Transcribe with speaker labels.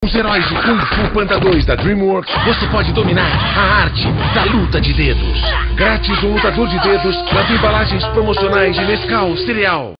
Speaker 1: Os heróis de Kung Fu Panda 2 da DreamWorks, você pode dominar a arte da luta de dedos. Grátis um lutador de dedos nas embalagens promocionais de Nescau Cereal.